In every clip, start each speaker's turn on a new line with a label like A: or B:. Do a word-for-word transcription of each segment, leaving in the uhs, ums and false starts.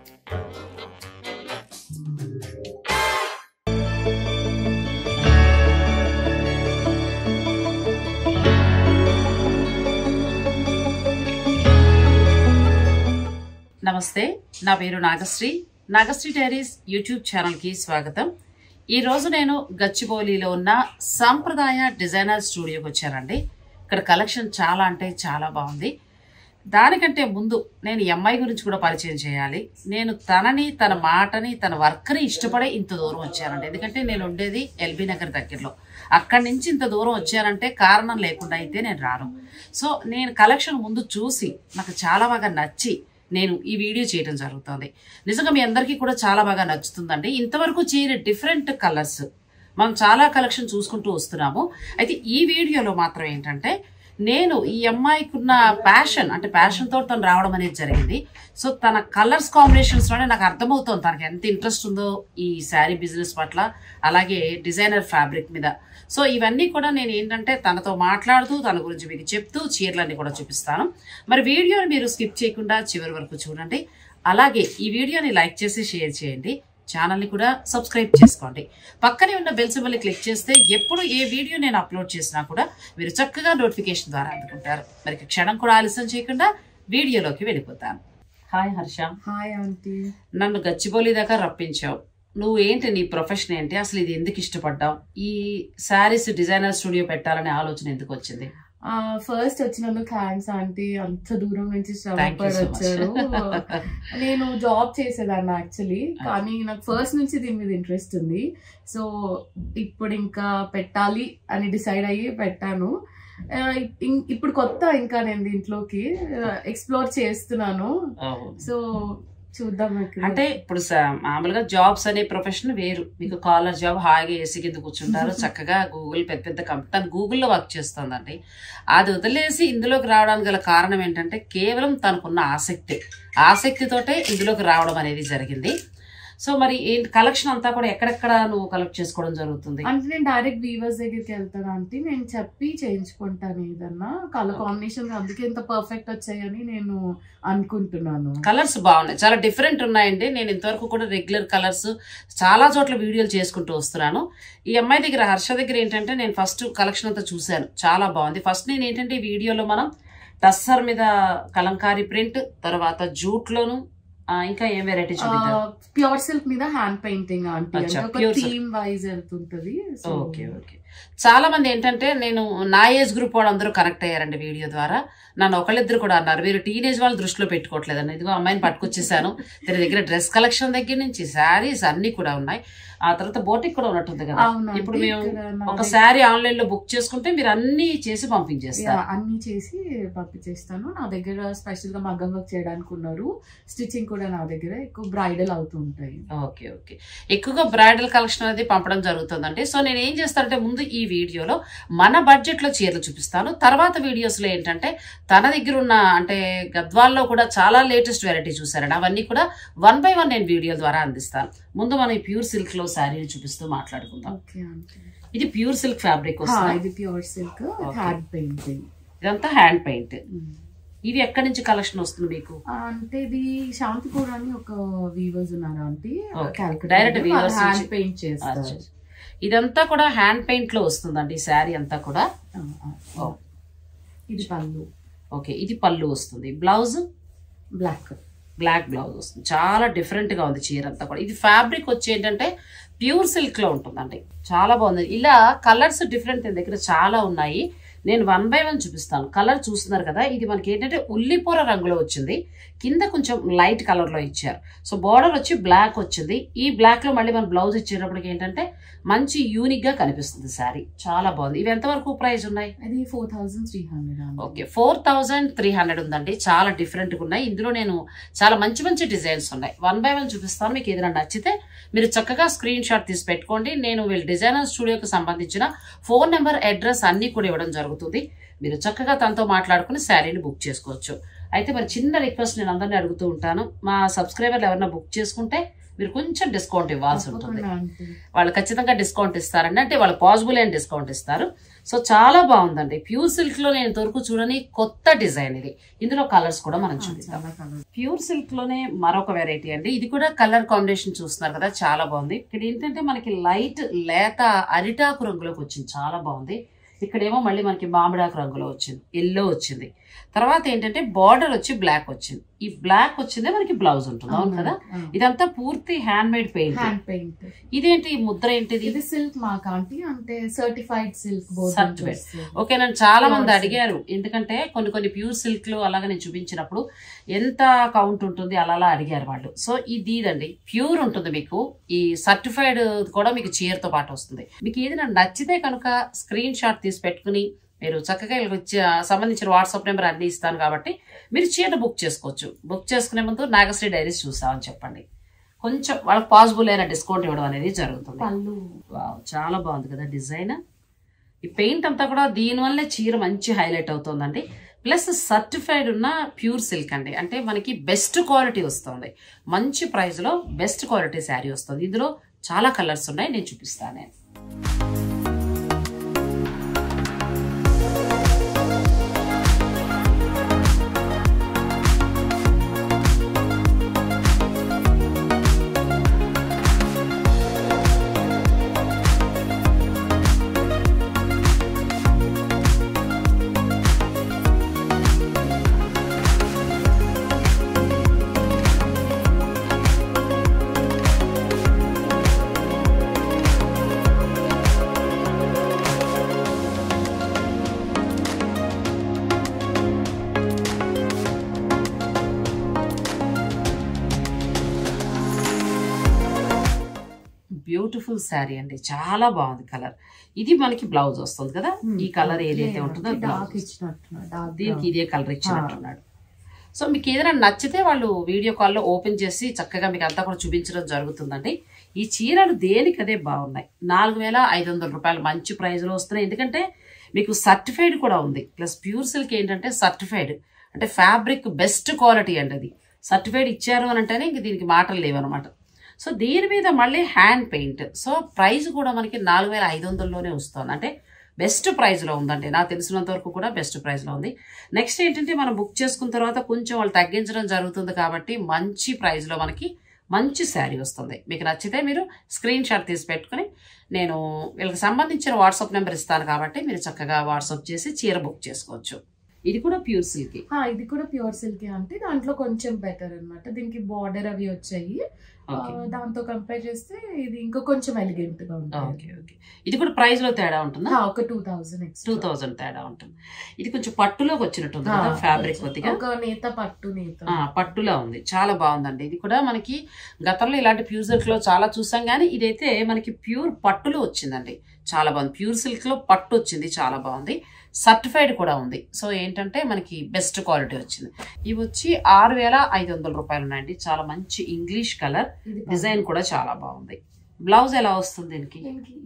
A: నమస్తే, నా పేరు నాగశ్రీ. నాగశ్రీ డైరీస్ యూట్యూబ్ ఛానల్కి స్వాగతం. ఈరోజు నేను గచ్చిబౌలిలో ఉన్న సాంప్రదాయ డిజైనర్ స్టూడియోకి వచ్చానండి. ఇక్కడ కలెక్షన్ చాలా అంటే చాలా బాగుంది. దానికంటే ముందు నేను ఈ అమ్మాయి గురించి కూడా పరిచయం చేయాలి. నేను తనని, తన మాటని, తన వర్క్ని ఇష్టపడే ఇంత దూరం వచ్చానండి. ఎందుకంటే నేను ఉండేది ఎల్బీ నగర్ దగ్గరలో. అక్కడి నుంచి ఇంత దూరం వచ్చానంటే కారణం లేకుండా అయితే నేను రాను. సో నేను కలెక్షన్ ముందు చూసి నాకు చాలా బాగా నచ్చి నేను ఈ వీడియో చేయడం జరుగుతుంది. నిజంగా మీ అందరికీ కూడా చాలా బాగా నచ్చుతుందండి. ఇంతవరకు చీర డిఫరెంట్ కలర్స్ మనం చాలా కలెక్షన్ చూసుకుంటూ వస్తున్నాము. అయితే ఈ వీడియోలో మాత్రం ఏంటంటే నేను ఈ అమ్మాయికి ఉన్న ప్యాషన్, అంటే ప్యాషన్ తోటి తను రావడం అనేది జరిగింది. సో తన కలర్స్ కాంబినేషన్స్ లోనే నాకు అర్థమవుతుంది తనకి ఎంత ఇంట్రెస్ట్ ఉందో ఈ శారీ బిజినెస్ పట్ల, అలాగే డిజైనర్ ఫ్యాబ్రిక్ మీద. సో ఇవన్నీ కూడా నేను ఏంటంటే తనతో మాట్లాడుతూ తన గురించి మీకు చెప్తూ చీరలన్నీ కూడా చూపిస్తాను. మరి వీడియోని మీరు స్కిప్ చేయకుండా చివరి వరకు చూడండి. అలాగే ఈ వీడియోని లైక్ చేసి షేర్ చేయండి. ఛానల్ని కూడా సబ్స్క్రైబ్ చేసుకోండి. పక్కనే ఉన్న బెల్ సింబల్ని క్లిక్ చేస్తే ఎప్పుడు ఏ వీడియో నేను అప్లోడ్ చేసినా కూడా మీరు చక్కగా నోటిఫికేషన్ ద్వారా అందుకుంటారు. మరి క్షణం కూడా ఆలస్యం చేయకుండా వీడియోలోకి వెళ్ళిపోతాను. హాయ్ హర్ష.
B: Hi aunty.
A: నన్ను గచ్చిబౌలి దాకా రప్పించావు. నువ్వు ఏంటి, నీ ప్రొఫెషన్ ఏంటి, అసలు ఇది ఎందుకు ఇష్టపడ్డావు, ఈ శారీస్ డిజైనర్ స్టూడియో పెట్టాలనే ఆలోచన ఎందుకు వచ్చింది?
B: ఫస్ట్ వచ్చినందుకు థ్యాంక్స్ ఆంటీ. అంత దూరం నుంచి శ్రమపడి వచ్చారు. నేను జాబ్ చేసేదాన్ని యాక్చువల్లీ, కానీ నాకు ఫస్ట్ నుంచి దీని మీద ఇంట్రెస్ట్ ఉంది. సో ఇప్పుడు ఇంకా పెట్టాలి అని డిసైడ్ అయ్యి పెట్టాను. ఇప్పుడు కొత్త ఇంకా నేను దీంట్లోకి ఎక్స్ప్లోర్ చేస్తున్నాను. సో చూద్దాం.
A: అంటే ఇప్పుడు మామూలుగా జాబ్స్ అనే ప్రొఫెషన్ వేరు. మీకు కాలర్ జాబ్, హాయిగా ఏసీ కింద కూర్చుంటారు, చక్కగా గూగుల్ పెద్ద పెద్ద కంపెనీ, తను గూగుల్లో వర్క్ చేస్తుందండి. అది వదిలేసి ఇందులోకి రావడానికి గల కారణం ఏంటంటే కేవలం తనకున్న ఆసక్తి ఆసక్తితోటే ఇందులోకి రావడం అనేది జరిగింది. సో మరి ఏంటి కలెక్షన్ అంతా కూడా ఎక్కడెక్కడ నువ్వు కలెక్ట్ చేసుకోవడం జరుగుతుంది?
B: అంటే నేను డైరెక్ట్ వీవర్స్ దగ్గరికి వెళ్తాను అంటే నేను చెప్పి చేయించుకుంటాను ఏదన్నా కలర్ కాంబినేషన్. అందుకే ఇంత పర్ఫెక్ట్ వచ్చాయని నేను అనుకుంటున్నాను.
A: కలర్స్ బాగున్నాయి, చాలా డిఫరెంట్ ఉన్నాయండి. నేను ఇంతవరకు కూడా రెగ్యులర్ కలర్స్ చాలా చోట్ల వీడియోలు చేసుకుంటూ వస్తున్నాను. ఈ అమ్మాయి దగ్గర, హర్ష దగ్గర ఏంటంటే నేను ఫస్ట్ కలెక్షన్ అంతా చూశాను, చాలా బాగుంది. ఫస్ట్ నేను ఏంటంటే ఈ వీడియోలో మనం టస్సర్ మీద కలంకారీ ప్రింట్, తర్వాత జూట్ లోను, ఇంకా ఏం వెరైటీ చూపిద్దాం?
B: ప్యూర్ సిల్క్ మీద hand painting aunty, theme wise వెళ్తుంటది.
A: Okay okay. చాలా మంది ఏంటంటే నేను నా ఏజ్ గ్రూప్ వాళ్ళు అందరూ కనెక్ట్ అయ్యారండి వీడియో ద్వారా. నన్ను ఒకళ్ళిద్దరు కూడా అన్నారు, మీరు టీనేజ్ వాళ్ళు దృష్టిలో పెట్టుకోవట్లేదండి. ఇదిగో అమ్మాయిని పట్టుకొచ్చేసాను. దీని దగ్గర డ్రెస్ కలెక్షన్ దగ్గర నుంచి శారీస్ అన్ని కూడా ఉన్నాయి. ఆ తర్వాత బోటిక్ కూడా ఉన్నట్టుంది కదా. ఇప్పుడు మేము ఒక శారీ ఆన్లైన్ లో బుక్ చేసుకుంటే మీరు అన్ని చేసి పంపించేస్తారు?
B: అన్ని చేసి పంపించేస్తాను. నా దగ్గర స్పెషల్ గా మగ్గం వర్క్ చేయడానికి ఉన్నారు. స్టిచ్చింగ్ కూడా నా దగ్గర ఎక్కువ బ్రైడల్ అవుతూ ఉంటాయి.
A: Okay okay. ఎక్కువగా బ్రైడల్ కలెక్షన్ అనేది పంపడం జరుగుతుందండి. సో నేను ఏం చేస్తానంటే ముందు ఈ వీడియోలో మన బడ్జెట్ లో చీరలు చూపిస్తాను. తర్వాత వీడియోస్ లో ఏంటంటే తన దగ్గర ఉన్న, అంటే గద్వాల్లో కూడా చాలా లేటెస్ట్ వెరైటీ చూసారండి, అవన్నీ కూడా వన్ బై వన్ నేను వీడియో ద్వారా అందిస్తాను. ముందు మనం ఈ ప్యూర్ సిల్క్ లో శారీని చూపిస్తూ మాట్లాడుకుందాం. ఇది ప్యూర్ సిల్క్ ఫ్యాబ్రిక్ వస్తుంది.
B: ఇది ప్యూర్ సిల్క్ హ్యాండ్ పెయింటింగ్.
A: ఇదంతా హ్యాండ్ పెయింట్. ఇవి ఎక్కడి నుంచి కలెక్షన్ వస్తుంది మీకు?
B: అంటే ఇది శాంతిపూర్ అని ఒక వీవర్స్ ఉన్నారు aunty,
A: direct weavers
B: hand paint చేస్తారు.
A: ఇదంతా కూడా హ్యాండ్ పెయింట్ లో వస్తుందండి ఈ శారీ అంతా కూడా.
B: ఇది పళ్ళు.
A: ఓకే, ఇది పళ్ళు వస్తుంది. బ్లౌజ్
B: బ్లాక్
A: బ్లాక్ బ్లౌజ్ వస్తుంది. చాలా డిఫరెంట్ గా ఉంది చీర అంతా కూడా. ఇది ఫ్యాబ్రిక్ వచ్చి ఏంటంటే ప్యూర్ సిల్క్ లో ఉంటుందండి, చాలా బాగుంది. ఇలా కలర్స్ డిఫరెంట్ దగ్గర చాలా ఉన్నాయి. నేను వన్ బై వన్ చూపిస్తాను. కలర్ చూస్తున్నారు కదా, ఇది మనకి ఏంటంటే ఉల్లిపూర రంగులో వచ్చింది, కింద కొంచెం లైట్ కలర్ లో ఇచ్చారు. సో బోర్డర్ వచ్చి బ్లాక్ వచ్చింది. ఈ బ్లాక్ లో మళ్ళీ మన బ్లౌజ్ ఇచ్చేటప్పటికి ఏంటంటే మంచి యూనిక్ గా కనిపిస్తుంది శారీ, చాలా బాగుంది. ఇవి ఎంతవరకు ప్రైస్ ఉన్నాయి?
B: అది four thousand three hundred.
A: Okay, four thousand three hundred ఉందండి. చాలా డిఫరెంట్ గా ఉన్నాయి. ఇందులో నేను చాలా మంచి మంచి డిజైన్స్ ఉన్నాయి. వన్ బై వన్ చూపిస్తాను. మీకు ఏదైనా నచ్చితే మీరు చక్కగా స్క్రీన్ షాట్ తీసి పెట్టుకోండి. నేను వీళ్ళ డిజైనర్ స్టూడియోకి సంబంధించిన ఫోన్ నెంబర్, అడ్రస్ అన్ని కూడా ఇవ్వడం జరుగుతుంది. మీరు చక్కగా తనతో మాట్లాడుకుని శారీని బుక్ చేసుకోవచ్చు. అయితే మరి చిన్న రిక్వెస్ట్ నేను అందరినీ అడుగుతూ ఉంటాను, మా సబ్స్క్రైబర్లు ఎవరైనా బుక్ చేసుకుంటే మీరు కొంచెం డిస్కౌంట్ ఇవ్వాల్సి ఉంటుంది. వాళ్ళు ఖచ్చితంగా డిస్కౌంట్ ఇస్తారండి, అంటే వాళ్ళు పాసిబుల్ అయిన డిస్కౌంట్ ఇస్తారు. సో చాలా బాగుందండి. ప్యూర్ సిల్క్ లో నేను దొరుకు చూడని కొత్త డిజైన్ ఇది. ఇందులో కలర్స్ కూడా మనం చూపిస్తాం. ప్యూర్ సిల్క్ లోనే మరొక వెరైటీ అండి. ఇది కూడా కలర్ కాంబినేషన్ చూస్తున్నారు కదా, చాలా బాగుంది. ఇక్కడ ఏంటంటే మనకి లైట్ లేత అరిటాకు రంగులోకి వచ్చింది, చాలా బాగుంది. ఇక్కడేమో మళ్ళీ మనకి మామిడాకు రంగులో వచ్చింది, ఎల్లో వచ్చింది. తర్వాత ఏంటంటే బార్డర్ వచ్చి బ్లాక్ వచ్చింది. ఈ బ్లాక్ వచ్చిందే మనకి బ్లౌజ్ ఉంటుంది. అవును కదా, ఇదంతా పూర్తి hand made paint.
B: Hand paint.
A: ఇదేంటి ముద్ర ఏంటిది?
B: ఇది సిల్క్ మార్క్ ఆంటీ, అంటే సర్టిఫైడ్ సిల్క్
A: సర్టిఫైడ్. ఓకే, నన్ను చాలా మంది అడిగారు, ఎందుకంటే కొన్ని కొన్ని ప్యూర్ సిల్క్ లు అలాగా నేను చూపించినప్పుడు ఎంత కౌంట్ ఉంటుంది అలా అలా అడిగారు వాళ్ళు. సో ఇది ఇదండి ప్యూర్ ఉంటుంది మీకు. ఈ సర్టిఫైడ్ కూడా మీకు చీరతో పాటు వస్తుంది. మీకు ఏదైనా నచ్చితే కనుక స్క్రీన్ షాట్ తీసి పెట్టుకుని మీరు చక్కగా సంబంధించిన వాట్సాప్ నెంబర్ అన్ని ఇస్తాను కాబట్టి మీరు చీర బుక్ చేసుకోవచ్చు. బుక్ చేసుకునే ముందు నాగశ్రీ డైరీస్ చూస్తామని చెప్పండి, కొంచెం వాళ్ళకి పాసిబుల్ అయిన డిస్కౌంట్ ఇవ్వడం అనేది జరుగుతుంది. చాలా బాగుంది కదా డిజైన్. ఈ పెయింట్ అంతా కూడా దీనివల్లే చీర మంచి హైలైట్ అవుతుందండి. ప్లస్ సర్టిఫైడ్ ఉన్న ప్యూర్ సిల్క్ అండి, అంటే మనకి బెస్ట్ క్వాలిటీ వస్తుంది. మంచి ప్రైస్ లో బెస్ట్ క్వాలిటీ శారీ వస్తుంది. ఇందులో చాలా కలర్స్ ఉన్నాయి, నేను చూపిస్తాను. నేను బ్యూటిఫుల్ శారీ అండి, చాలా బాగుంది కలర్. ఇది మనకి బ్లౌజ్ వస్తుంది కదా, ఈ కలర్ ఏదైతే ఉంటుందో దీనికి ఇదే కలర్ ఇచ్చినట్టున్నాడు. సో మీకు ఏదైనా నచ్చితే వాళ్ళు వీడియో కాల్లో ఓపెన్ చేసి చక్కగా మీకు అంతా కూడా చూపించడం జరుగుతుందండి. ఈ చీరలు దేనికి అదే బాగున్నాయి. నాలుగు వేల ఐదు వందల రూపాయలు మంచి ప్రైజ్ లో వస్తున్నాయి. ఎందుకంటే మీకు సర్టిఫైడ్ కూడా ఉంది. ప్లస్ ప్యూర్ సిల్క్ ఏంటంటే సర్టిఫైడ్ అంటే ఫ్యాబ్రిక్ బెస్ట్ క్వాలిటీ అండి. అది సర్టిఫైడ్ ఇచ్చారు అని అంటేనే ఇంక దీనికి మాటలు లేవు అనమాట. సో దీని మీద మళ్ళీ హ్యాండ్ పెయింట్. సో ప్రైస్ కూడా మనకి నాలుగు వేల ఐదు వందల్లోనే వస్తుంది, అంటే బెస్ట్ ప్రైస్లో ఉందండి. నాకు తెలిసినంత వరకు కూడా బెస్ట్ ప్రైస్లో ఉంది. నెక్స్ట్ ఏంటంటే మనం బుక్ చేసుకున్న తర్వాత కొంచెం వాళ్ళు తగ్గించడం జరుగుతుంది కాబట్టి మంచి ప్రైస్లో మనకి మంచి శారీ వస్తుంది. మీకు నచ్చితే మీరు స్క్రీన్ షాట్ తీసి పెట్టుకుని నేను వీళ్ళకి సంబంధించిన వాట్సాప్ నెంబర్ ఇస్తాను కాబట్టి మీరు చక్కగా వాట్సాప్ చేసి చీర బుక్ చేసుకోవచ్చు. ఇది కూడా ప్యూర్ సిల్క్.
B: ఇది కూడా ప్యూర్ సిల్క్ అంటే దాంట్లో కొంచెం బెటర్ అనమాట. దీనికి బార్డర్ అవి వచ్చాయి, దాంతో కంపేర్ చేస్తే ఇది ఇంకా కొంచెం ఎలిగెంట్ గా ఉంటుంది.
A: ఇది కూడా ప్రైస్ లో తేడా ఉంటుందా?
B: ఒక టూ థౌసండ్
A: టూ థౌసండ్ తేడా ఉంటుంది. ఇది కొంచెం పట్టులోకి వచ్చినట్టుంది కదా ఫ్యాబ్రిక్, కొద్దిగా
B: ఒక నేత పట్టు నేత
A: పట్టులా ఉంది. చాలా బాగుందండి. ఇది కూడా మనకి గతంలో ఇలాంటి ప్యూర్ సిల్క్ లో చాలా చూసాం, కానీ ఇదైతే మనకి ప్యూర్ పట్టులో వచ్చిందండి. చాలా బాగుంది. ప్యూర్ సిల్క్ లో పట్టు వచ్చింది, చాలా బాగుంది. సర్టిఫైడ్ కూడా ఉంది. సో ఏంటంటే మనకి బెస్ట్ క్వాలిటీ వచ్చింది. ఇవి వచ్చి ఆరు వేల ఐదు వందల రూపాయలు ఉన్నాయండి. చాలా మంచి ఇంగ్లీష్ కలర్, డిజైన్ కూడా చాలా బాగుంది. బ్లౌజ్ ఎలా వస్తుంది దీనికి?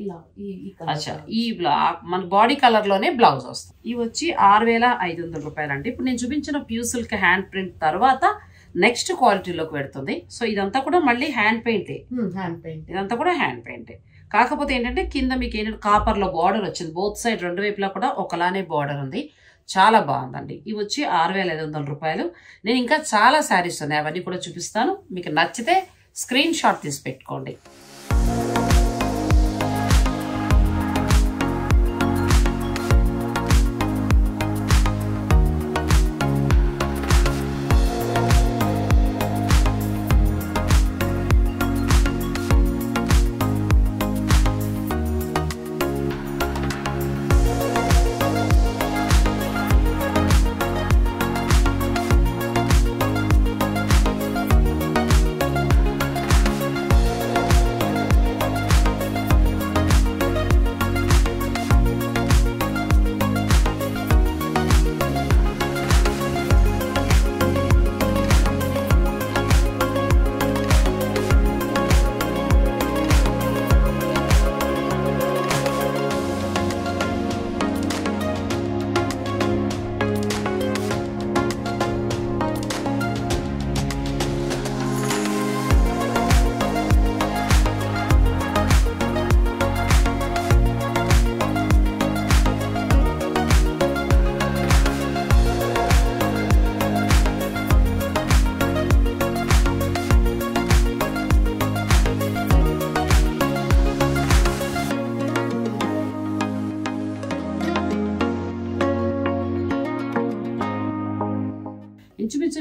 A: అచ్చా, ఈ మన బాడీ కలర్ లోనే బ్లౌజ్ వస్తుంది. ఇవి వచ్చి ఆరు వేల ఐదు వందల రూపాయలు అండి. ఇప్పుడు నేను చూపించిన ప్యూర్ సిల్క్ హ్యాండ్ ప్రింట్ తర్వాత నెక్స్ట్ క్వాలిటీలోకి పెడుతుంది. సో ఇదంతా కూడా మళ్ళీ హ్యాండ్ పెయింటే.
B: హ్యాండ్ పెయింట్
A: ఇదంతా కూడా హ్యాండ్ పెయింటే. కాకపోతే ఏంటంటే కింద మీకు ఏంటంటే కాపర్ లో బార్డర్ వచ్చింది. బోత్ సైడ్ రెండు వైపులా కూడా ఒకలానే బార్డర్ ఉంది. చాలా బాగుందండి. ఇవి వచ్చి ఆరు వేల ఐదు వందల రూపాయలు. నేను ఇంకా చాలా శారీస్ ఉన్నాయి, అవన్నీ కూడా చూపిస్తాను. మీకు నచ్చితే స్క్రీన్ షాట్ తీసి పెట్టుకోండి.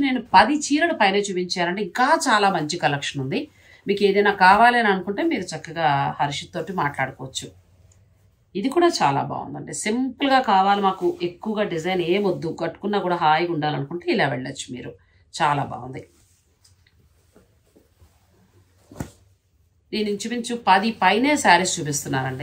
A: నేను పది చీరలు పైన చూపించానంటే ఇంకా చాలా మంచి కలెక్షన్ ఉంది. మీకు ఏదైనా కావాలి అని అనుకుంటే మీరు చక్కగా హర్షిత్ తోటి మాట్లాడుకోవచ్చు. ఇది కూడా చాలా బాగుందండి. సింపుల్గా కావాలి మాకు ఎక్కువగా డిజైన్ ఏమొద్దు, కట్టుకున్నా కూడా హాయిగా ఉండాలనుకుంటే ఇలా వెళ్ళొచ్చు మీరు. చాలా బాగుంది. నేను ఇంచుమించు పది పైనే శారీస్ చూపిస్తున్నానండి.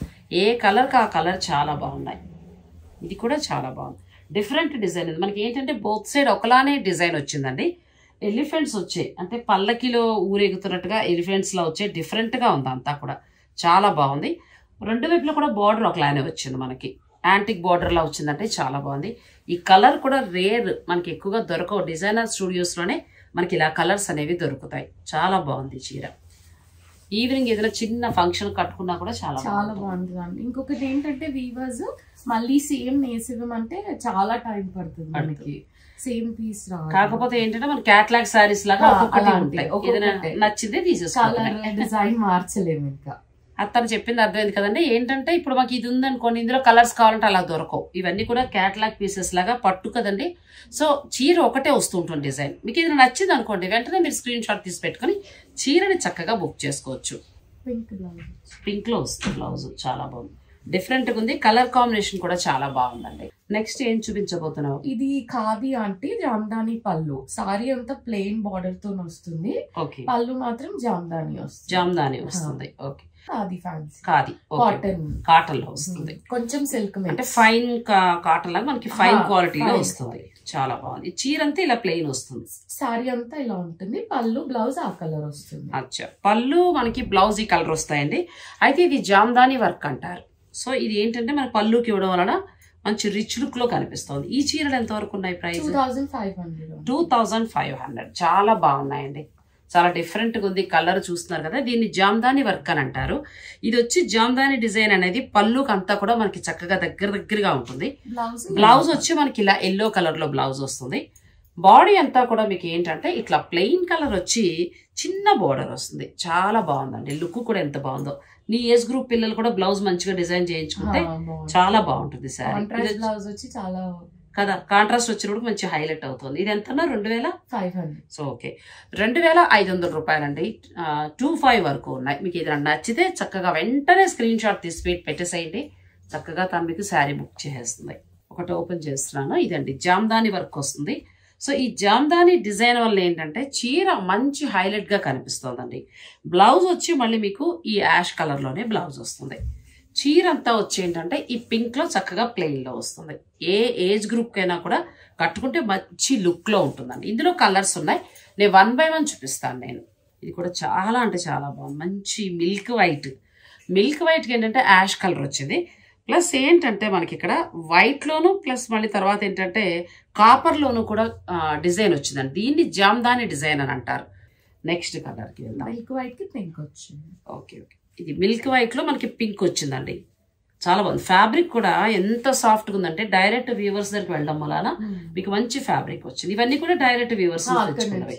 A: ఏ కలర్కి ఆ కలర్ చాలా బాగున్నాయి. ఇది కూడా చాలా బాగుంది. డిఫరెంట్ డిజైన్ ఇది. మనకి ఏంటంటే బోత్ సైడ్ ఒకలానే డిజైన్ వచ్చిందండి. ఎలిఫెంట్స్ వచ్చాయి, అంటే పల్లకిలో ఊరేగుతున్నట్టుగా ఎలిఫెంట్స్లో వచ్చాయి. డిఫరెంట్గా ఉంది అంతా కూడా, చాలా బాగుంది. రెండు వైపులో కూడా బార్డర్ ఒకలానే వచ్చింది, మనకి యాంటిక్ బార్డర్లా వచ్చిందంటే చాలా బాగుంది. ఈ కలర్ కూడా రేర్, మనకి ఎక్కువగా దొరకవు. డిజైనర్ స్టూడియోస్లోనే మనకి ఇలా కలర్స్ అనేవి దొరుకుతాయి. చాలా బాగుంది చీర. ఈవినింగ్ ఏదైనా చిన్న ఫంక్షన్ కట్టుకున్నా కూడా చాలా
B: చాలా బాగుంటుంది. ఇంకొకటి ఏంటంటే వీవర్స్ మళ్ళీ సేమ్ నేసివ్వమంటే చాలా టైం పడుతుంది మనకి, సేమ్ పీస్ రాదు.
A: కాకపోతే ఏంటంటే మన క్యాటలాగ్ సారీస్ లాగా ఒక్కొక్కటి ఉంటాయి, ఏదైనా నచ్చిందే తీసేసుకోవాలి,
B: డిజైన్ మార్చలేము. ఇంకా
A: అతను చెప్పింది అర్థమైంది కదండి. ఏంటంటే ఇప్పుడు మాకు ఇది ఉందనుకోండి, ఇందులో కలర్స్ కావాలంటే అలా దొరకవు. ఇవన్నీ కూడా క్యాటలాగ్ పీసెస్ లాగా పట్టు కదండి. సో చీర ఒకటే వస్తూ ఉంటుంది డిజైన్. మీకు ఏదైనా నచ్చింది అనుకోండి, వెంటనే మీరు స్క్రీన్ షాట్ తీసి పెట్టుకుని చీరని చక్కగా బుక్ చేసుకోవచ్చు.
B: పింక్ బ్లౌజ్,
A: పింక్ లో వస్తుంది బ్లౌజ్, చాలా బాగుంది. డిఫరెంట్ గా ఉంది. కలర్ కాంబినేషన్ కూడా చాలా బాగుందండి. నెక్స్ట్ ఏం చూపించబోతున్నావు?
B: ఇది ఖాదీ అంటే జామ్దాని పళ్ళు. సారీ అంతా ప్లెయిన్ బార్డర్ తో వస్తుంది, పళ్ళు మాత్రం జామ్దాని వస్తుంది.
A: జామ్దాని వస్తుంది. Okay.
B: Khadi fancy,
A: khadi
B: cotton,
A: cotton లో వస్తుంది.
B: కొంచెం సిల్క్
A: అంటే ఫైన్ కాటన్ లాగా మనకి ఫైన్ క్వాలిటీలో వస్తుంది. చాలా బాగుంది. చీర అంతా ఇలా ప్లెయిన్ వస్తుంది,
B: సారీ అంతా ఇలా ఉంటుంది. పళ్ళు బ్లౌజ్ ఆ కలర్ వస్తుంది.
A: అచ్చా, పళ్ళు మనకి బ్లౌజ్ ఈ కలర్ వస్తాయండి. అయితే ఇది జామ్దాని వర్క్ అంటారు. సో ఇది ఏంటంటే మన పళ్ళుకి ఇవ్వడం వలన మంచి రిచ్ లుక్ లో కనిపిస్తుంది. ఈ చీరలు ఎంత వరకు ఉన్నాయి price?
B: Two thousand five hundred
A: two thousand five hundred చాలా బాగున్నాయండి. చాలా డిఫరెంట్ గా ఉంది. కలర్ చూస్తున్నారు కదా, దీన్ని జామ్దాని వర్క్ అని అంటారు. ఇది వచ్చి జామ్దాని డిజైన్ అనేది పళ్ళుకి అంతా కూడా మనకి చక్కగా దగ్గర దగ్గరగా ఉంటుంది. బ్లౌజ్ వచ్చి మనకి ఇలా ఎల్లో కలర్ లో బ్లౌజ్ వస్తుంది. బాడీ అంతా కూడా మీకు ఏంటంటే ఇట్లా ప్లెయిన్ కలర్ వచ్చి చిన్న బార్డర్ వస్తుంది. చాలా బాగుందండి. లుక్ కూడా ఎంత బాగుందో. నీ ఏజ్ గ్రూప్ పిల్లలు కూడా బ్లౌజ్ మంచిగా డిజైన్ చేయించుకుంటే చాలా బాగుంటుంది సారీ.
B: బ్లౌజ్ వచ్చి చాలా
A: కదా, కాంట్రాస్ట్ వచ్చినప్పుడు మంచి హైలైట్ అవుతుంది. ఇది ఎంత? రెండు వేల
B: ఫైవ్ హండ్రెడ్
A: సో ఓకే, రెండు వేల ఐదు వందల రూపాయలండి. టూ ఫైవ్ వరకు ఉన్నాయి. మీకు ఏదైనా నచ్చితే చక్కగా వెంటనే స్క్రీన్ షాట్ తీసి పెట్టేసేయండి. చక్కగా తను మీకు శారీ బుక్ చేసేస్తుంది. ఒకటి ఓపెన్ చేస్తున్నాను. ఇదండి జామ్దాని వర్క్ వస్తుంది. సో ఈ జామ్దాని డిజైన్ వల్ల ఏంటంటే చీర మంచి హైలైట్ గా కనిపిస్తుందండి. బ్లౌజ్ వచ్చి మళ్ళీ మీకు ఈ యాష్ కలర్ లోనే బ్లౌజ్ వస్తుంది. చీర అంతా వచ్చి ఏంటంటే ఈ పింక్ లో చక్కగా ప్లెయిన్ లో వస్తుంది. ఏ ఏజ్ గ్రూప్ కైనా కూడా కట్టుకుంటే మంచి లుక్ లో ఉంటుందండి. ఇందులో కలర్స్ ఉన్నాయి, నేను వన్ బై వన్ చూపిస్తాను నేను. ఇది కూడా చాలా అంటే చాలా బాగుంది. మంచి మిల్క్ వైట్, మిల్క్ వైట్ ఏంటంటే యాష్ కలర్ వచ్చింది. ప్లస్ ఏంటంటే మనకి ఇక్కడ వైట్ లోను ప్లస్ మళ్ళీ తర్వాత ఏంటంటే కాపర్ లోను కూడా డిజైన్ వచ్చిందండి. దీన్ని జామ్దాని డిజైన్ అని అంటారు. నెక్స్ట్ కలర్ కి వెళ్దాం.
B: మిల్క్ వైట్ కి పింక్ వచ్చింది.
A: ఓకే ఓకే, ఇది మిల్క్ వైట్ లో మనకి పింక్ వచ్చిందండి. చాలా బాగుంది. ఫ్యాబ్రిక్ కూడా ఎంత సాఫ్ట్ గా ఉందంటే డైరెక్ట్ వీవర్స్ దగ్గరికి వెళ్ళడం వలన మీకు మంచి ఫ్యాబ్రిక్ వచ్చింది. ఇవన్నీ కూడా డైరెక్ట్ వీవర్స్ తెచ్చుకున్నవి.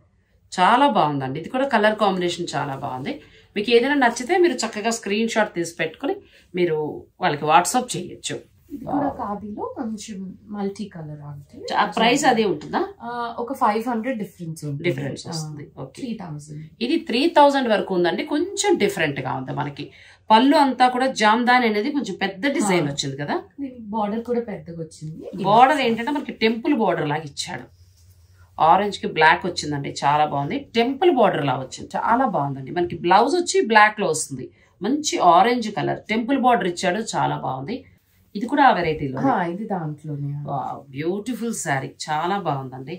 A: చాలా బాగుందండి. ఇది కూడా కలర్ కాంబినేషన్ చాలా బాగుంది. మీకు ఏదైనా నచ్చితే మీరు చక్కగా స్క్రీన్ షాట్ తీసి పెట్టుకుని మీరు వాళ్ళకి వాట్సాప్ చేయొచ్చు.
B: ఖాదీలో కొంచెం మల్టీ కలర్ అంటే
A: ప్రైస్ అదే ఉంటుందా?
B: ఒక ఫైవ్ హండ్రెడ్ డిఫరెన్స్
A: డిఫరెన్స్ వస్తుంది.
B: త్రీ థౌసండ్
A: ఇది త్రీ థౌసండ్ వరకు ఉందండి. కొంచెం డిఫరెంట్ గా ఉంది. మనకి పళ్ళు అంతా కూడా జామ్దాని అనేది కొంచెం పెద్ద డిజైన్ వచ్చింది కదా.
B: బార్డర్ కూడా పెద్దగా వచ్చింది.
A: బార్డర్ ఏంటంటే మనకి టెంపుల్ బార్డర్ లాగా ఇచ్చాడు. ఆరెంజ్ కి బ్లాక్ వచ్చిందండి. చాలా బాగుంది. టెంపుల్ బార్డర్ లా వచ్చింది. చాలా బాగుందండి. మనకి బ్లౌజ్ వచ్చి బ్లాక్ లో వస్తుంది. మంచి ఆరెంజ్ కలర్ టెంపుల్ బార్డర్ ఇచ్చాడు. చాలా బాగుంది. ఇది కూడా ఆ వెరైటీలో,
B: ఇది దాంట్లోనే.
A: బ్యూటిఫుల్ శారీ, చాలా బాగుందండి.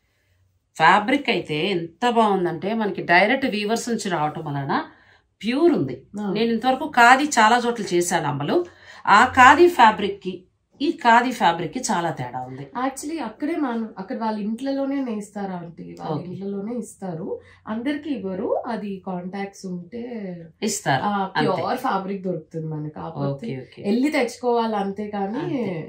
A: ఫ్యాబ్రిక్ అయితే ఎంత బాగుందంటే మనకి డైరెక్ట్ వీవర్స్ నుంచి రావటం వలన ప్యూర్ ఉంది. నేను ఇంతవరకు ఖాదీ చాలా చోట్ల చేశాను అమ్మలు. ఆ ఖాదీ ఫ్యాబ్రిక్ కి ఈ ఖాదీ ఫ్యాబ్రిక్ కి చాలా తేడా ఉంది.
B: యాక్చువల్లీ అక్కడే మనం అక్కడ వాళ్ళ ఇంట్లోనే నేస్తారా అంటే వాళ్ళ ఇంట్లోనే ఇస్తారు. అందరికి ఇవ్వరు. అది కాంటాక్ట్స్ ఉంటే
A: ఇస్తారు.
B: ప్యూర్ ఫ్యాబ్రిక్ దొరుకుతుంది మనకి. కాకపోతే వెళ్ళి తెచ్చుకోవాలి అంతే. కానీ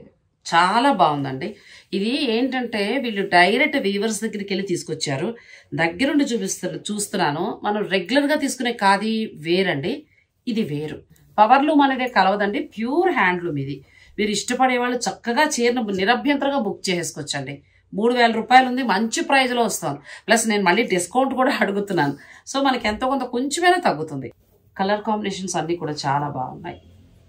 A: చాలా బాగుందండి. ఇది ఏంటంటే వీళ్ళు డైరెక్ట్ వీవర్స్ దగ్గరికి వెళ్ళి తీసుకొచ్చారు. దగ్గరుండి చూపిస్తారు చూస్తున్నాను. మనం రెగ్యులర్ గా తీసుకునే ఖాదీ వేరండి, ఇది వేరు. పవర్లూమ్ అనేది కలవదండి, ప్యూర్ హ్యాండ్లూమ్ ఇది. మీరు ఇష్టపడే వాళ్ళు చక్కగా చీరను నిరభ్యంతరంగా బుక్ చేసుకోవచ్చండి. మూడు వేల రూపాయలు ఉంది, మంచి ప్రైజ్లో వస్తుంది. ప్లస్ నేను మళ్ళీ డిస్కౌంట్ కూడా అడుగుతున్నాను. సో మనకి ఎంతో కొంత కొంచెమైనా తగ్గుతుంది. కలర్ కాంబినేషన్స్ అన్నీ కూడా చాలా బాగున్నాయి.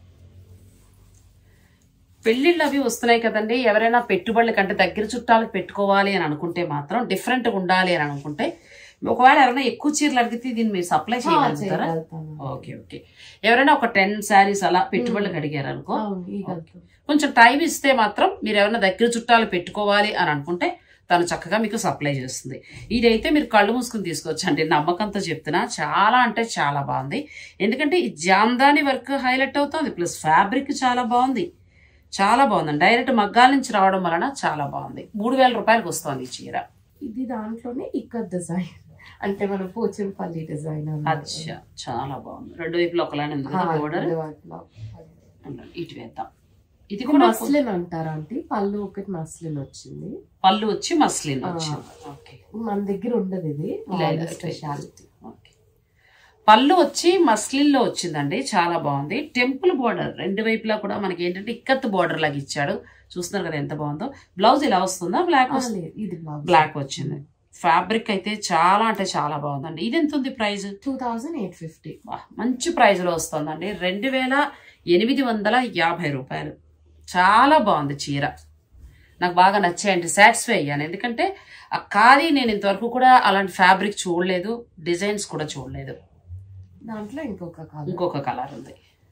A: పెళ్ళిళ్ళు అవి వస్తున్నాయి కదండి, ఎవరైనా పెట్టుబడుల కంటే దగ్గర చుట్టాలకు పెట్టుకోవాలి అని అనుకుంటే మాత్రం, డిఫరెంట్గా ఉండాలి అని అనుకుంటే, ఒకవేళ ఎవరైనా ఎక్కువ చీరలు అడిగితే దీన్ని మీరు సప్లై చేయగలుగుతారా? ఓకే ఓకే ఎవరైనా ఒక టెన్ శారీస్ అలా పెట్టుబడులకు అడిగారు అనుకో, కొంచెం టైం ఇస్తే మాత్రం మీరు ఎవరైనా దగ్గర చుట్టాలు పెట్టుకోవాలి అని అనుకుంటే తను చక్కగా మీకు సప్లై చేస్తుంది. ఇదైతే మీరు కళ్ళు మూసుకుని తీసుకోవచ్చండి, నమ్మకంతో చెప్తున్నా. చాలా అంటే చాలా బాగుంది. ఎందుకంటే ఈ జామ్దాని వర్క్ హైలైట్ అవుతుంది, ప్లస్ ఫ్యాబ్రిక్ చాలా బాగుంది, చాలా బాగుందండి. డైరెక్ట్ మగ్గాల నుంచి రావడం వలన చాలా బాగుంది. మూడు వేల రూపాయలకు వస్తుంది ఈ చీర. ఇది దాంట్లోనే ఇక్కత్ డిజైన్, అంటే మన పోచంపల్లి డిజైన్. అచ్చా, చాలా బాగుంది. రెండు వైపులో ఒకలానే ఉంది కదా బోర్డర్. ఇటు వేద్దాం. ఇది కూడా మస్లిన్ అంటారా అంటే, పళ్ళు ఒకటి మస్లిన్ వచ్చింది, పళ్ళు వచ్చి మస్లిన్ వచ్చింది. ఓకే, మన దగ్గర ఉండదు ఇది స్పెషాలిటీ. ఓకే, పళ్ళు వచ్చి మస్లిన్ లో వచ్చిందండి, చాలా బాగుంది. టెంపుల్ బోర్డర్ రెండు వైపులా కూడా మనకి ఏంటంటే ఇక్కత్ బోర్డర్ లాగా ఇచ్చాడు. చూస్తున్నారు కదా ఎంత బాగుందో. బ్లౌజ్ ఇలా వస్తుందా? బ్లాక్ బ్లాక్ వచ్చింది. ఫ్యాబ్రిక్ అయితే చాలా అంటే చాలా బాగుందండి. ఇది ఎంత ఉంది price? Two thousand eight fifty మంచి ప్రైస్ లో వస్తుందండి. రెండు వేల ఎనిమిది వందల యాభై రూపాయలు. చాలా బాగుంది చీర, నాకు బాగా నచ్చాయండి, సాటిస్ఫై అయ్యాను. ఎందుకంటే ఆ ఖాదీ నేను ఇంతవరకు కూడా అలాంటి ఫ్యాబ్రిక్ చూడలేదు, డిజైన్స్ కూడా చూడలేదు. దాంట్లో ఇంకొక కలర్ ఇంకొక కలర్ ఉంది.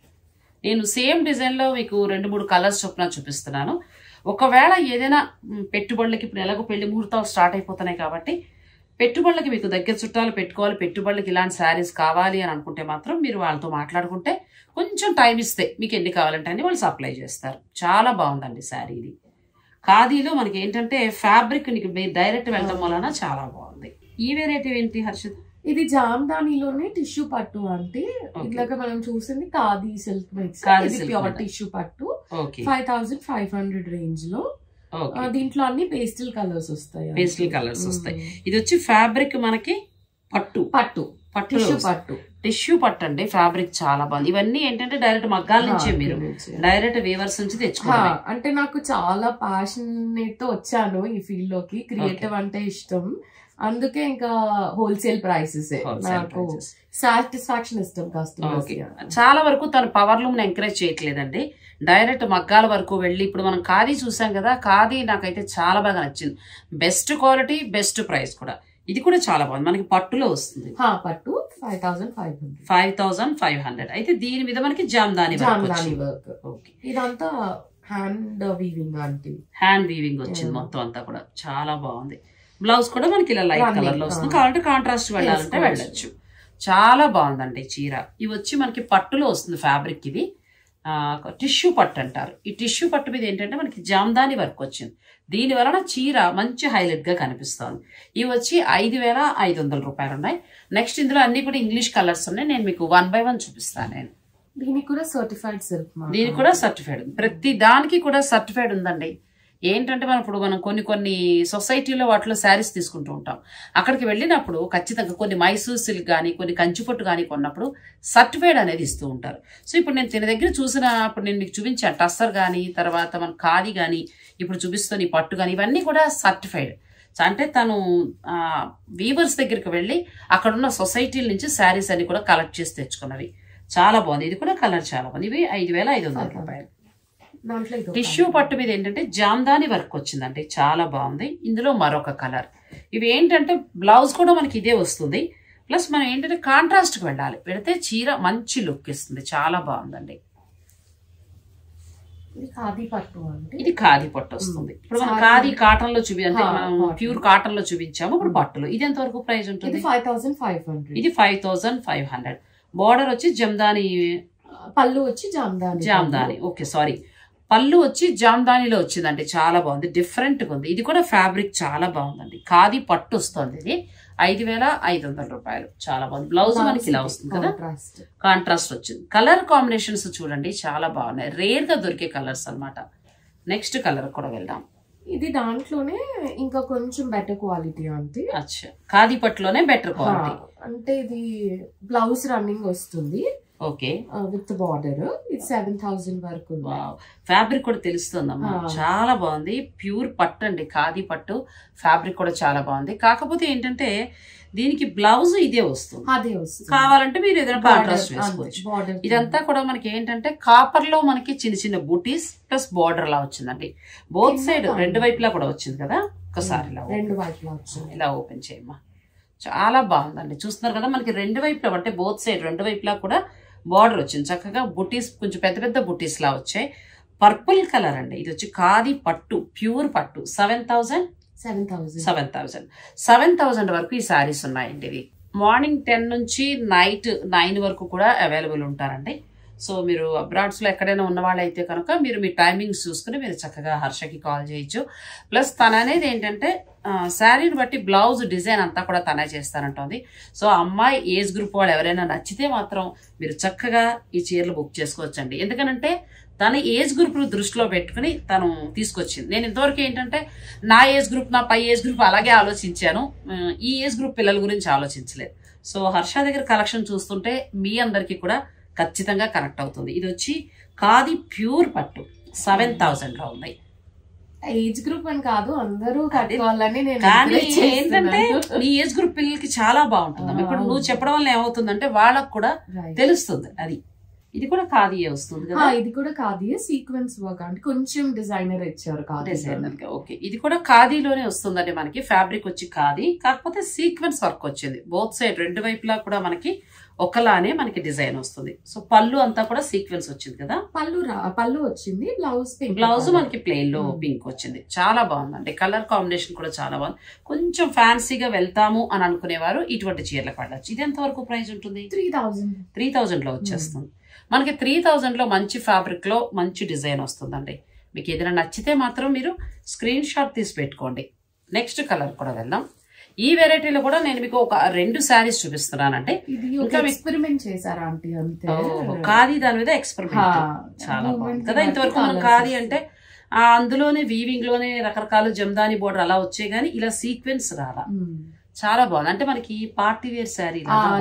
A: నేను సేమ్ డిజైన్ లో మీకు రెండు మూడు కలర్స్ చొప్పున చూపిస్తున్నాను. ఒకవేళ ఏదైనా పెట్టుబడులకి, ఇప్పుడు ఎలాగో పెళ్లి ముహూర్తాలు స్టార్ట్ అయిపోతున్నాయి కాబట్టి పెట్టుబడులకి మీకు దగ్గర చుట్టాలు పెట్టుకోవాలి, పెట్టుబడులకి ఇలాంటి శారీస్ కావాలి అని అనుకుంటే మాత్రం మీరు వాళ్ళతో మాట్లాడుకుంటే, కొంచెం టైం ఇస్తే మీకు ఎన్ని కావాలంటే అన్ని వాళ్ళు సప్లై చేస్తారు. చాలా బాగుందండి శారీ. ఇది ఖాదీలో మనకి ఏంటంటే ఫ్యాబ్రిక్ డైరెక్ట్ వెళ్ళడం వలన చాలా బాగుంది. ఈ వెరైటీ ఏంటి హర్షిత్? ఇది జామ్దానిలోనే టిష్యూ పట్టు అంటే, ఇట్లాగా మనం చూసింది khadi silk mix, pure tissue పట్టు. Five thousand five hundred range లో. దీంట్లో అన్ని పేస్టల్ కలర్స్ వస్తాయి, పేస్టల్ కలర్స్ వస్తాయి. ఇది వచ్చి ఫ్యాబ్రిక్ మనకి పట్టు పట్టు పట్టు పట్టు టిష్యూ పట్టు అండి. ఫ్యాబ్రిక్ చాలా బాగుంది. ఇవన్నీ ఏంటంటే డైరెక్ట్ మగ్గాల నుంచే మీరు డైరెక్ట్ వీవర్స్ నుంచి తెచ్చుకోవాలి. అంటే నాకు చాలా ప్యాషనేట్ తో వచ్చాను ఈ ఫీల్డ్ లోకి, క్రియేటివ్ అంటే ఇష్టం, అందుకే ఇంకా హోల్సేల్ ప్రైసెస్ నాకు సాటిస్ఫాక్షన్ ఇష్టం కస్టమర్స్. చాలా వరకు తన పవర్ లూమ్ ఎంకరేజ్ చేయట్లేదండి, డైరెక్ట్ మగ్గాల వరకు వెళ్ళి. ఇప్పుడు మనం ఖాదీ చూసాం కదా, ఖాదీ నాకైతే చాలా బాగా నచ్చింది. బెస్ట్ క్వాలిటీ, బెస్ట్ ప్రైస్ కూడా. ఇది కూడా చాలా బాగుంది, మనకి పట్టులో వస్తుంది. పట్టు five thousand five hundred five thousand five hundred అయితే దీని మీద మనకి జామ్దాని జామ్దాని వర్క్. ఓకే, ఇదంతా హ్యాండ్ వీవింగ్ అంటే హ్యాండ్ వీవింగ్ వచ్చింది మొత్తం అంతా కూడా, చాలా బాగుంది. బ్లౌజ్ కూడా మనకి ఇలా లైట్ కలర్ లో వస్తుంది, కాబట్టి కాంట్రాస్ట్ వెళ్ళాలంటే వెళ్ళొచ్చు. చాలా బాగుందండి చీర. ఇవి వచ్చి మనకి పట్టులో వస్తుంది ఫ్యాబ్రిక్. ఇది టిష్యూ పట్టు అంటారు. ఈ టిష్యూ పట్టు మీద ఏంటంటే మనకి జామ్దాని వర్క్ వచ్చింది, దీని వలన చీర మంచి హైలైట్ గా కనిపిస్తుంది. ఇవి వచ్చి ఐదు వేల ఐదు వందల రూపాయలు ఉన్నాయి. నెక్స్ట్ ఇందులో అన్ని కూడా ఇంగ్లీష్ కలర్స్ ఉన్నాయి, నేను మీకు వన్ బై వన్ చూపిస్తాను. నేను దీనికి కూడా సర్టిఫైడ్ సిల్క్, దీనికి కూడా సర్టిఫైడ్, ప్రతి దానికి కూడా సర్టిఫైడ్ ఉందండి. ఏంటంటే మనం ఇప్పుడు మనం కొన్ని కొన్ని సొసైటీలో వాటిలో శారీస్ తీసుకుంటూ ఉంటాం, అక్కడికి వెళ్ళినప్పుడు ఖచ్చితంగా కొన్ని మైసూర్ సిల్క్ కానీ కొన్ని కంచిపట్టు కానీ కొన్నప్పుడు సర్టిఫైడ్ అనేది ఇస్తూ ఉంటారు. సో ఇప్పుడు నేను తిన దగ్గర చూసినప్పుడు నేను మీకు చూపించాను టస్సర్ కానీ, తర్వాత మన ఖాదీ కానీ, ఇప్పుడు చూపిస్తున్న ఈ పట్టు కానీ, ఇవన్నీ కూడా సర్టిఫైడ్. అంటే తను వీవర్స్ దగ్గరికి వెళ్ళి అక్కడున్న సొసైటీల నుంచి శారీస్ అన్ని కూడా కలెక్ట్ చేసి తెచ్చుకున్నవి. చాలా బాగుంది. ఇది కూడా కలర్ చాలా బాగుంది. ఇవి ఐదు వేల ఐదు వందల రూపాయలు. టిష్యూ పట్టు మీద ఏంటంటే జామ్దాని వర్క్ వచ్చిందండి, చాలా బాగుంది. ఇందులో మరొక కలర్. ఇవి ఏంటంటే బ్లౌజ్ కూడా మనకి ఇదే వస్తుంది, ప్లస్ మనం ఏంటంటే కాంట్రాస్ట్కి వెళ్ళాలి, వెళితే చీర మంచి లుక్ ఇస్తుంది. చాలా బాగుందండి. ఇది ఖాదీ పట్టు అంటే, ఇది ఖాదీ పట్టు వస్తుంది. ఇప్పుడు మనం ఖాదీ కాటన్ లో చూపి అంటే మనం ప్యూర్ కాటన్ లో చూపించాము, ఇప్పుడు పట్టులో. ఇది ఎంత వరకు ప్రైస్ ఉంటుంది? ఫైవ్ థౌసండ్ ఫైవ్ హండ్రెడ్ ఇది five thousand five hundred border వచ్చి జమ్దాని, పళ్ళు వచ్చి జామ్దాని జామ్దాని ఓకే సారీ పళ్ళు వచ్చి జామ్దానిలో వచ్చిందండి. చాలా బాగుంది, డిఫరెంట్ గా ఉంది. ఇది కూడా ఫ్యాబ్రిక్ చాలా బాగుందండి. ఖాదీ పట్టు వస్తుంది. ఇది ఐదు వేల ఐదు వందల రూపాయలు. చాలా బాగుంది. బ్లౌజ్ మనకి ఇలా వస్తుంది కదా, కాంట్రాస్ట్ వచ్చింది. కలర్ కాంబినేషన్స్ చూడండి చాలా బాగున్నాయి, రేర్ గా దొరికే కలర్స్ అనమాట. నెక్స్ట్ కలర్ కూడా వెళ్దాం. ఇది దాంట్లోనే ఇంకా కొంచెం బెటర్ క్వాలిటీ అంటే, అచ్చా ఖాదీ పట్టులోనే బెటర్ క్వాలిటీ అంటే ఇది బ్లౌజ్ రన్నింగ్ వస్తుంది. ఓకే
B: విత్ బార్డర్ ఇది సెవెన్ థౌసండ్ వరకు.
A: ఫ్యాబ్రిక్ కూడా తెలుస్తుందమ్మా, చాలా బాగుంది. ప్యూర్ పట్టు అండి, ఖాదీ పట్టు. ఫ్యాబ్రిక్ కూడా చాలా బాగుంది. కాకపోతే ఏంటంటే దీనికి బ్లౌజ్ ఇదే వస్తుంది,
B: అదే వస్తుంది.
A: కావాలంటే మీరు ఏదైనా కాంట్రాస్ట్ వేసుకోవచ్చు. ఇదంతా కూడా మనకి ఏంటంటే కాపర్ లో మనకి చిన్న చిన్న బూటీస్ ప్లస్ బార్డర్ లా వచ్చిందండి. బోత్ సైడ్ రెండు వైపులా కూడా వచ్చింది కదా. ఒకసారి ఇలా
B: రెండు వైపులా వచ్చింది,
A: ఇలా ఓపెన్ చేయమ్మా. చాలా బాగుందండి. చూస్తున్నారు కదా మనకి రెండు వైపులా అంటే బోత్ సైడ్ రెండు వైపులా కూడా బార్డర్ వచ్చింది. చక్కగా బుటీస్ కొంచెం పెద్ద పెద్ద బుటీస్ లా వచ్చాయి. పర్పుల్ కలర్ అండి. ఇది వచ్చి ఖాదీ పట్టు, ప్యూర్ పట్టు. Seven thousand
B: seven thousand
A: seven thousand seven thousand వరకు ఈ శారీస్ ఉన్నాయండి. ఇవి మార్నింగ్ టెన్ నుంచి నైట్ నైన్ వరకు కూడా అవైలబుల్ ఉంటారండి. సో మీరు అబ్రాడ్స్ లో ఎక్కడైనా ఉన్న వాళ్ళైతే కనుక మీరు మీ టైమింగ్స్ చూసుకుని మీరు చక్కగా హర్షకి కాల్ చేయొచ్చు. ప్లస్ తన అనేది ఏంటంటే శారీని బట్టి బ్లౌజ్ డిజైన్ అంతా కూడా తనే చేస్తానంటుంది. సో అమ్మాయి ఏజ్ గ్రూప్ వాళ్ళు ఎవరైనా నచ్చితే మాత్రం మీరు చక్కగా ఈ చీరలు బుక్ చేసుకోవచ్చండి. ఎందుకనంటే తన ఏజ్ గ్రూప్ దృష్టిలో పెట్టుకుని తను తీసుకొచ్చింది. నేను ఇంతవరకు ఏంటంటే నా ఏజ్ గ్రూప్ నా పై ఏజ్ గ్రూప్ అలాగే ఆలోచించాను, ఈ ఏజ్ గ్రూప్ పిల్లల గురించి ఆలోచించలేదు. సో హర్ష దగ్గర కలెక్షన్ చూస్తుంటే మీ అందరికీ కూడా ఖచ్చితంగా కనెక్ట్ అవుతుంది. ఇది వచ్చి ఖాదీ ప్యూర్ పట్టు సెవెన్ థౌసండ్ లో ఉన్నాయి.
B: ఏజ్ గ్రూప్ అని కాదు, అందరూ కట్టుకోవాలని.
A: కానీ ఏంటంటే నీ ఏజ్ గ్రూప్ పిల్లలకి చాలా బాగుంటుంది. ఇప్పుడు నువ్వు చెప్పడం వల్ల ఏమవుతుందంటే వాళ్ళకు కూడా తెలుస్తుంది. అది ఇది కూడా ఖాదీయే వస్తుంది కదా.
B: ఇది కూడా ఖాదీయే, సీక్వెన్స్ వర్క్ అంటే కొంచెం డిజైనర్ ఇచ్చారు.
A: Designer okay. ఇది కూడా ఖాదీలోనే వస్తుందండి మనకి. ఫ్యాబ్రిక్ వచ్చి ఖాదీ, కాకపోతే సీక్వెన్స్ వర్క్ వచ్చింది. బోత్ సైడ్ రెండు వైపులా కూడా మనకి ఒకలానే మనకి డిజైన్ వస్తుంది. సో పళ్ళు అంతా కూడా సీక్వెన్స్ వచ్చింది కదా.
B: పళ్ళు పళ్ళు వచ్చింది, బ్లౌజ్
A: బ్లౌజ్ మనకి ప్లెయిన్ లో పింక్ వచ్చింది. చాలా బాగుందండి. కలర్ కాంబినేషన్ కూడా చాలా బాగుంది. కొంచెం ఫ్యాన్సీగా వెళ్తాము అని అనుకునేవారు ఇటువంటి చీరలకు పడవచ్చు. ఇది ఎంత వరకు ప్రైస్ ఉంటుంది?
B: త్రీ థౌజండ్
A: త్రీ థౌజండ్ లో వచ్చేస్తుంది మనకి. త్రీ థౌజండ్ లో మంచి ఫ్యాబ్రిక్ లో మంచి డిజైన్ వస్తుందండి. మీకు ఏదైనా నచ్చితే మాత్రం మీరు స్క్రీన్ షాట్ తీసి పెట్టుకోండి. నెక్స్ట్ కలర్ కూడా వెళ్దాం. ఈ వెరైటీలో కూడా నేను మీకు ఒక రెండు శారీస్ చూపిస్తున్నానంటే
B: ఎక్స్పెరిమెంట్ చేశారా అంటే అంతే.
A: ఖాదీ దాని మీద ఎక్స్పెరిమెంట్ చాలా బాగుంది కదా. ఇంతవరకు మనం ఖాదీ అంటే అందులోనే వీవింగ్ లోనే రకరకాల జమ్దాని బోర్డర్ అలా వచ్చాయి, కానీ ఇలా సీక్వెన్స్ రాలా. చాలా బాగుంది. అంటే మనకి పార్టీ వేర్ శారీ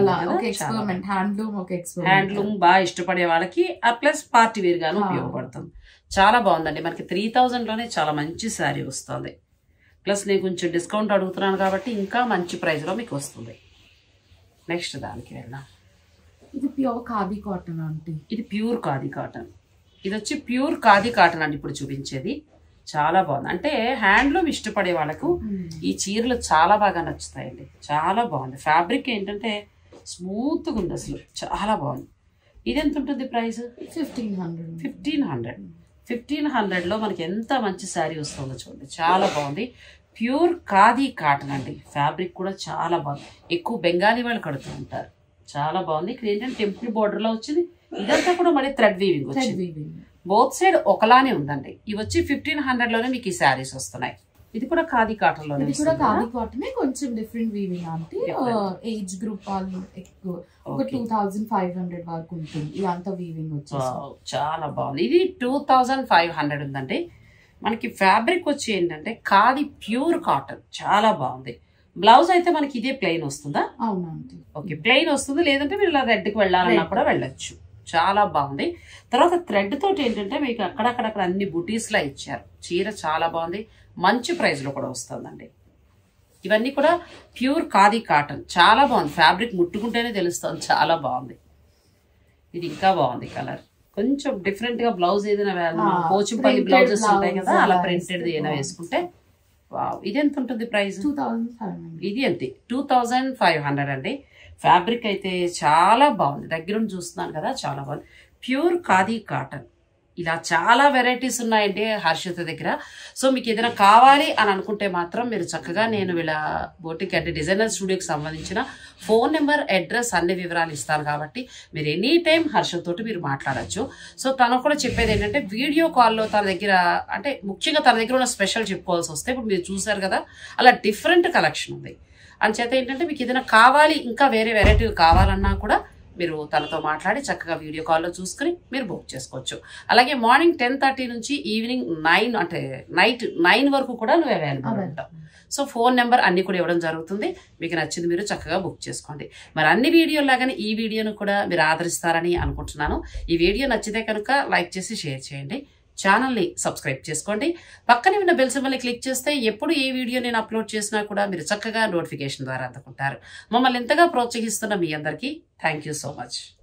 A: హ్యాండ్లూమ్ బాగా ఇష్టపడే వాళ్ళకి ప్లస్ పార్టీ వేర్ గాను ఉపయోగపడుతుంది. చాలా బాగుందండి. మనకి త్రీ థౌజండ్ లోనే చాలా మంచి శారీ వస్తుంది. ప్లస్ నేను కొంచెం డిస్కౌంట్ అడుగుతున్నాను కాబట్టి ఇంకా మంచి ప్రైస్ లో మీకు వస్తుంది. నెక్స్ట్ దానికి వెళ్దాం.
B: ఇది ప్యూర్ ఖాదీ కాటన్ అంటే
A: ఇది ప్యూర్ ఖాదీ కాటన్. ఇది వచ్చి ప్యూర్ ఖాదీ కాటన్ అండి ఇప్పుడు చూపించేది. చాలా బాగుంది. అంటే హ్యాండ్లూమ్ ఇష్టపడే వాళ్ళకు ఈ చీరలు చాలా బాగా నచ్చుతాయండి. చాలా బాగుంది. ఫ్యాబ్రిక్ ఏంటంటే స్మూత్ గా ఉంది, అసలు చాలా బాగుంది. ఇది ఎంత ఉంటుంది price?
B: Fifteen hundred
A: fifteen hundred fifteen hundred లో మనకి ఎంత మంచి శారీ వస్తుందో చూడండి. చాలా బాగుంది. ప్యూర్ ఖాదీ కాటన్ అండి. ఫ్యాబ్రిక్ కూడా చాలా బాగుంది. ఎక్కువ బెంగాలీ వాళ్ళు కడుతూ ఉంటారు. చాలా బాగుంది. ఇక్కడ ఏంటంటే టెంపుల్ బార్డర్ లో వచ్చింది. ఇదంతా కూడా మళ్ళీ థ్రెడ్ వీవింగ్ వచ్చింది. బోత్ సైడ్ ఒకలానే ఉందండి. ఇవి వచ్చి ఫిఫ్టీన్ హండ్రెడ్ లోనే మీకు ఈ శారీస్ వస్తున్నాయి. ఇది కూడా ఖాదీ కాటన్ లో
B: ఖాదీ కాటన్ కొంచెం డిఫరెంట్ వీవింగ్ అంటే ఏజ్ గ్రూప్ వాళ్ళు ఎక్కువ ఒక టూ థౌజండ్ ఫైవ్ హండ్రెడ్ వరకు ఉంటుంది. ఇదంతా వీవింగ్ వచ్చేసి
A: చాలా బాగుంది. ఇది టూ థౌజండ్ ఫైవ్ హండ్రెడ్ ఉందండి. మనకి ఫ్యాబ్రిక్ వచ్చి ఏంటంటే ఖాదీ ప్యూర్ కాటన్. చాలా బాగుంది. బ్లౌజ్ అయితే మనకి ఇదే ప్లెయిన్ వస్తుందా?
B: అవునండి.
A: ఓకే, ప్లెయిన్ వస్తుంది. లేదంటే మీరు ఇలా రెడ్ కి వెళ్ళాలన్నా కూడా వెళ్ళొచ్చు. చాలా బాగుంది. తర్వాత థ్రెడ్ తోటి ఏంటంటే మీకు అక్కడక్కడక్కడ అన్ని బుటీస్ లా ఇచ్చారు. చీర చాలా బాగుంది. మంచి ప్రైస్ లో కూడా వస్తుందండి. ఇవన్నీ కూడా ప్యూర్ ఖాదీ కాటన్. చాలా బాగుంది. ఫ్యాబ్రిక్ ముట్టుకుంటేనే తెలుస్తుంది. చాలా బాగుంది. ఇది ఇంకా బాగుంది కలర్. కొంచెం డిఫరెంట్ గా బ్లౌజ్ ఏదైనా పోచంపల్లి బ్లౌజెస్ ఉంటాయి కదా, అలా ప్రింటెడ్ ఏదైనా వేసుకుంటే వావ్. ఇది ఎంత ఉంటుంది price?
B: Two thousand five hundred
A: ఇది అంతే, టూ థౌజండ్ ఫైవ్ హండ్రెడ్ అండి. ఫ్యాబ్రిక్ అయితే చాలా బాగుంది. దగ్గరుండి చూస్తున్నాను కదా, చాలా బాగుంది. Pure khadi cotton. ఇలా చాలా వెరైటీస్ ఉన్నాయండి హర్షిత దగ్గర. సో మీకు ఏదైనా కావాలి అని అనుకుంటే మాత్రం మీరు చక్కగా నేను వీళ్ళ బోటిక్ అంటే డిజైనర్ స్టూడియోకి సంబంధించిన ఫోన్ నెంబర్, అడ్రస్ అన్ని వివరాలు ఇస్తాను కాబట్టి మీరు ఎనీ టైం హర్షతోటి మీరు మాట్లాడచ్చు. సో తను కూడా చెప్పేది ఏంటంటే వీడియో కాల్లో తన దగ్గర అంటే ముఖ్యంగా తన దగ్గర ఉన్న స్పెషల్ చెప్పుకోవాల్సి వస్తే ఇప్పుడు మీరు చూసారు కదా, అలా డిఫరెంట్ కలెక్షన్ ఉంది. అంచేత ఏంటంటే మీకు ఏదైనా కావాలి ఇంకా వేరే వెరైటీలు కావాలన్నా కూడా మీరు తనతో మాట్లాడి చక్కగా వీడియో కాల్లో చూసుకుని మీరు బుక్ చేసుకోవచ్చు. అలాగే మార్నింగ్ టెన్ థర్టీ నుంచి ఈవినింగ్ నైన్ అంటే నైట్ నైన్ వరకు కూడా నువ్వు అవైలబుల్ ఉంటావు. సో ఫోన్ నెంబర్ అన్ని కూడా ఇవ్వడం జరుగుతుంది. మీకు నచ్చింది మీరు చక్కగా బుక్ చేసుకోండి. మరి అన్ని వీడియోలాగానే ఈ వీడియోను కూడా మీరు ఆదరిస్తారని అనుకుంటున్నాను. ఈ వీడియో నచ్చితే కనుక లైక్ చేసి షేర్ చేయండి. ఛానల్ని సబ్స్క్రైబ్ చేసుకోండి. పక్కనే ఉన్న బెల్ సింబల్ని క్లిక్ చేస్తే ఎప్పుడు ఏ వీడియో నేను అప్లోడ్ చేసినా కూడా మీరు చక్కగా నోటిఫికేషన్ ద్వారా అందుకుంటారు. మమ్మల్ని ఇంతగా ప్రోత్సహిస్తున్న మీ అందరికీ థ్యాంక్ యూ సో మచ్.